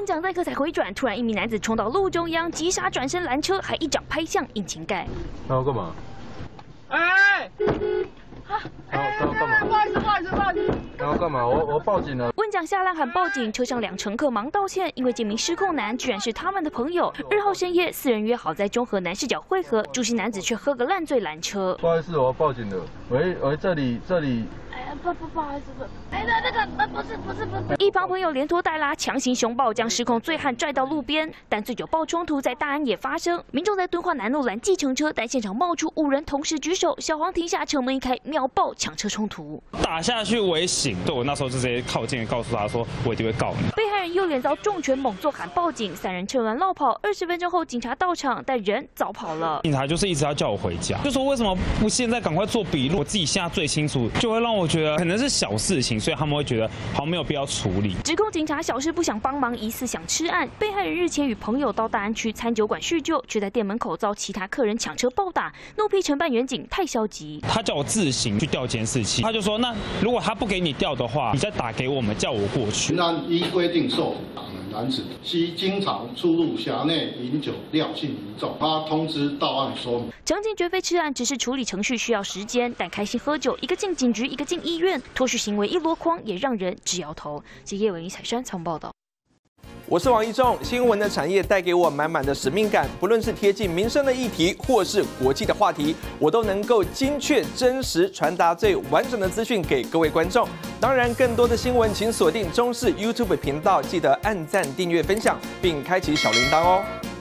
问讲载客才回转，突然一名男子冲到路中央，急刹转身拦车，还一掌拍向引擎盖。 他要干嘛？ 哎！ 他要干嘛？ 不好意思。 他要干嘛？我报警了。 问讲下来喊报警，车上2乘客忙道歉，因为这名失控男居然是他们的朋友。2号深夜，4人约好在中和南势角汇合，主席男子却喝个烂醉拦车。 不好意思，我要报警了。喂，这里。 哎，不好意思，不是。 一帮朋友连拖带拉，强行熊抱，将失控醉汉拽到路边。但醉酒爆冲突在大安也发生，民众在敦化南路拦计程车，但现场冒出5人同时举手，小黄停下，车门一开，秒爆抢车冲突， 打下去为刑。对我那时候就直接靠近，告诉他说我一定会告你。 被害人右脸遭重拳猛揍，喊报警，3人趁乱落跑。20分钟后，警察到场，但人早跑了。 警察就是一直要叫我回家，就说为什么不现在赶快做笔录？我自己现在最清楚，就会让我觉得可能是小事情，所以他们会觉得好像没有必要处理。 指控警察小事不想帮忙，疑似想吃案。被害人日前与朋友到大安区餐酒馆叙旧，却在店门口遭其他客人抢车暴打，怒批承办员警太消极。 他叫我自行去调监视器，他就说那如果他不给你调的话，你再打给我们，叫我过去。 按依规定受男子其经常出入辖内饮酒料性严重，他通知到案说明。 诚信绝非吃案，只是处理程序需要时间。但开心喝酒，一个进警局，一个进医院，脱序行为一箩筐，也让人直摇头。记者叶伟、彩珊采访报道。 我是王一仲，新闻的产业带给我满满的使命感，不论是贴近民生的议题，或是国际的话题，我都能够精确、真实传达最完整的资讯给各位观众。当然，更多的新闻请锁定中视 YouTube 频道，记得按赞、订阅、分享，并开启小铃铛哦。